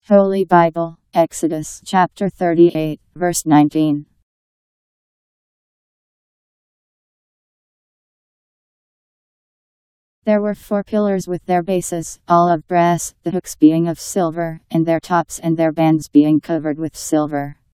Holy Bible, Exodus chapter 38, verse 19. There were 4 pillars with their bases, all of brass, the hooks being of silver, and their tops and their bands being covered with silver.